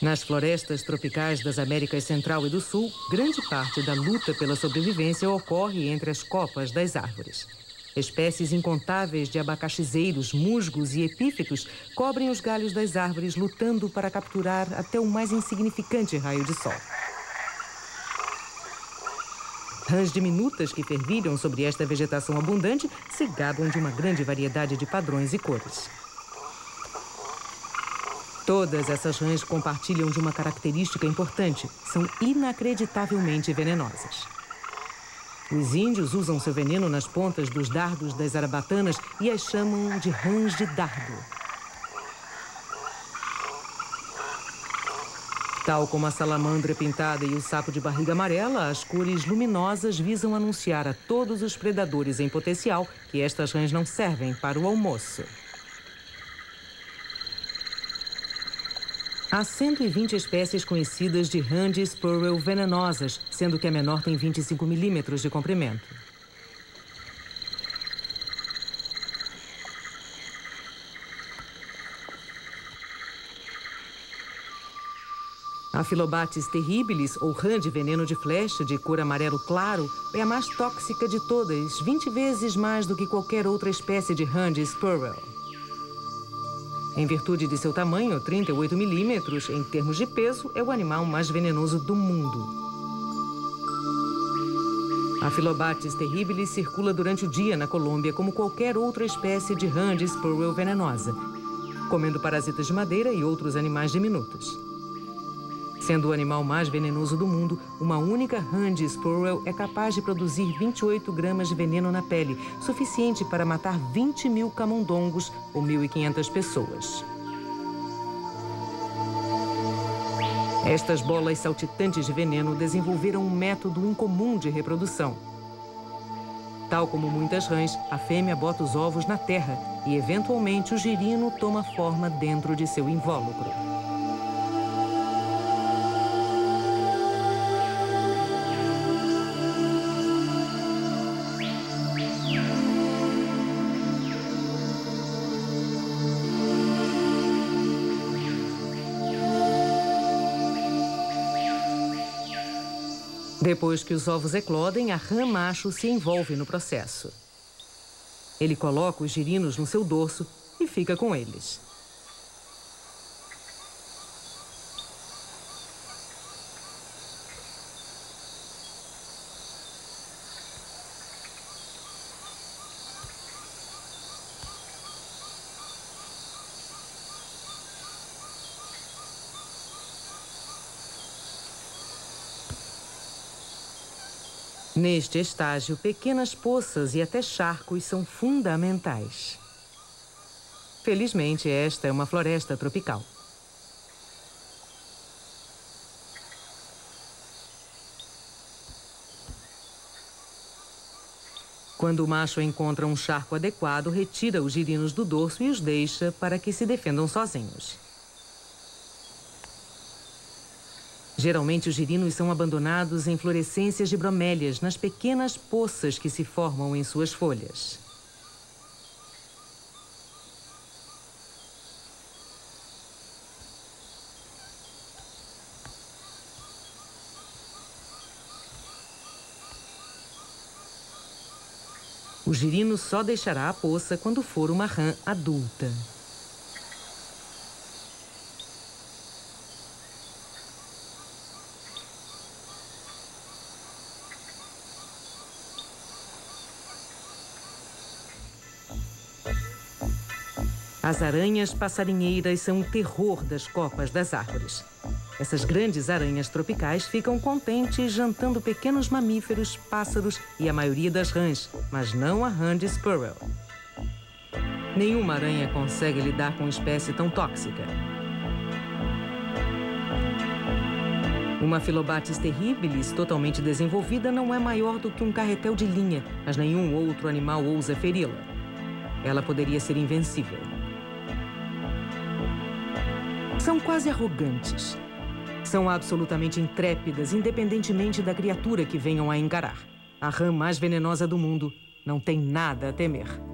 Nas florestas tropicais das Américas Central e do Sul, grande parte da luta pela sobrevivência ocorre entre as copas das árvores. Espécies incontáveis de abacaxizeiros, musgos e epífitos cobrem os galhos das árvores, lutando para capturar até o mais insignificante raio de sol. Rãs diminutas que fervilham sobre esta vegetação abundante se gabam de uma grande variedade de padrões e cores. Todas essas rãs compartilham de uma característica importante: são inacreditavelmente venenosas. Os índios usam seu veneno nas pontas dos dardos das arabatanas e as chamam de rãs de dardo. Tal como a salamandra pintada e o sapo de barriga amarela, as cores luminosas visam anunciar a todos os predadores em potencial que estas rãs não servem para o almoço. Há 120 espécies conhecidas de rã de Spurwell venenosas, sendo que a menor tem 25 milímetros de comprimento. A Phyllobates terribilis, ou rã de veneno de flecha de cor amarelo claro, é a mais tóxica de todas, 20 vezes mais do que qualquer outra espécie de rã de Spurwell. Em virtude de seu tamanho, 38 milímetros, em termos de peso, é o animal mais venenoso do mundo. A Phyllobates terribilis circula durante o dia na Colômbia como qualquer outra espécie de rã de Spurwell venenosa, comendo parasitas de madeira e outros animais diminutos. Sendo o animal mais venenoso do mundo, uma única rã de Spurwell é capaz de produzir 28 gramas de veneno na pele, suficiente para matar 20 mil camundongos ou 1.500 pessoas. Estas bolas saltitantes de veneno desenvolveram um método incomum de reprodução. Tal como muitas rãs, a fêmea bota os ovos na terra e, eventualmente, o girino toma forma dentro de seu invólucro. Depois que os ovos eclodem, a rã macho se envolve no processo. Ele coloca os girinos no seu dorso e fica com eles. Neste estágio, pequenas poças e até charcos são fundamentais. Felizmente, esta é uma floresta tropical. Quando o macho encontra um charco adequado, retira os girinos do dorso e os deixa para que se defendam sozinhos. Geralmente, os girinos são abandonados em inflorescências de bromélias, nas pequenas poças que se formam em suas folhas. O girino só deixará a poça quando for uma rã adulta. As aranhas passarinheiras são o terror das copas das árvores. Essas grandes aranhas tropicais ficam contentes jantando pequenos mamíferos, pássaros e a maioria das rãs, mas não a rã de Spurwell. Nenhuma aranha consegue lidar com uma espécie tão tóxica. Uma Phyllobates terribilis totalmente desenvolvida não é maior do que um carretel de linha, mas nenhum outro animal ousa feri-la. Ela poderia ser invencível. São quase arrogantes. São absolutamente intrépidas, independentemente da criatura que venham a encarar. A rã mais venenosa do mundo não tem nada a temer.